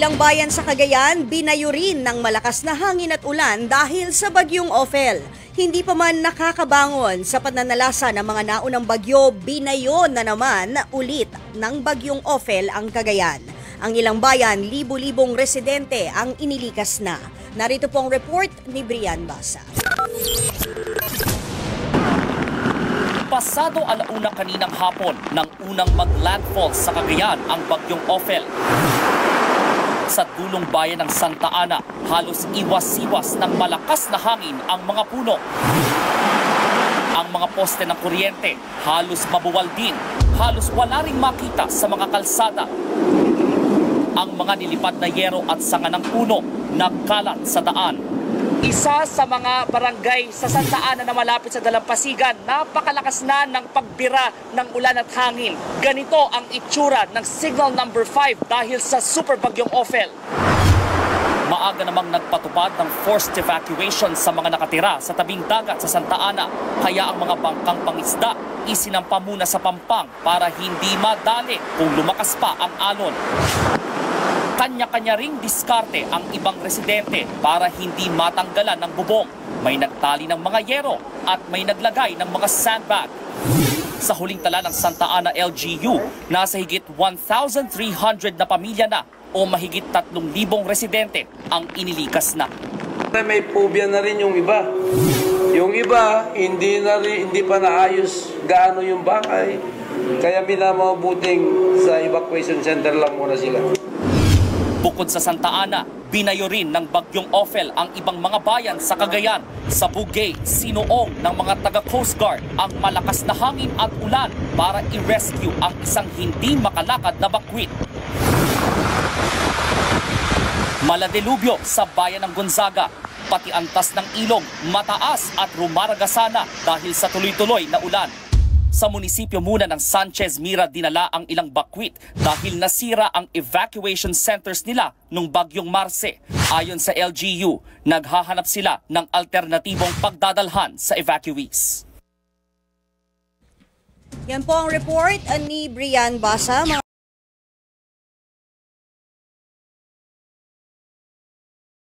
Ilang bayan sa Cagayan binayo rin ng malakas na hangin at ulan dahil sa bagyong Ophel. Hindi pa man nakakabangon sa pananalasa ng mga naunang bagyo, binayo na naman ulit ng bagyong Ophel ang Cagayan. Ang ilang bayan, libo-libong residente ang inilikas na. Narito pong report ni Brian Basa. Pasado alauna kaninang hapon nang unang mag-landfall sa Cagayan ang bagyong Ophel. Sa dulong bayan ng Santa Ana, halos iwas-iwas ng malakas na hangin ang mga puno. Ang mga poste ng kuryente halos mabuwal din, halos wala ring makita sa mga kalsada. Ang mga nilipad na yero at sanga ng puno nagkalat sa daan. Isa sa mga barangay sa Santa Ana na malapit sa Dalampasigan, napakalakas na ng pagbira ng ulan at hangin. Ganito ang itsura ng signal number 5 dahil sa super bagyong Ophel. Maaga namang nagpatupad ng forced evacuation sa mga nakatira sa tabing dagat sa Santa Ana. Kaya ang mga bangkang pangisda isinampa muna sa Pampang para hindi madali kung lumakas pa ang alon. Kanya-kanya ring diskarte ang ibang residente para hindi matanggalan ng bubong. May nagtali ng mga yero at may naglagay ng mga sandbag. Sa huling tala ng Santa Ana LGU, nasa higit 1,300 na pamilya na o mahigit 3,000 residente ang inilikas na. May phobia na rin yung iba. Yung iba, hindi pa naayos gaano yung bahay. Kaya pinamabuting sa evacuation center lang muna sila. Bukod sa Santa Ana, binayo rin ng bagyong Ophel ang ibang mga bayan sa Cagayan. Sa Bugay, sinuong ng mga taga-Coast Guard ang malakas na hangin at ulan para i-rescue ang isang hindi makalakad na bakwit. Maladelubyo sa bayan ng Gonzaga, pati antas ng ilog, mataas at rumaragasana dahil sa tuloy-tuloy na ulan. Sa munisipyo muna ng Sanchez Mira dinala ang ilang bakwit dahil nasira ang evacuation centers nila nung bagyong Marce. Ayon sa LGU, naghahanap sila ng alternatibong pagdadalhan sa evacuees. Yan po ang report ni Brian Basa.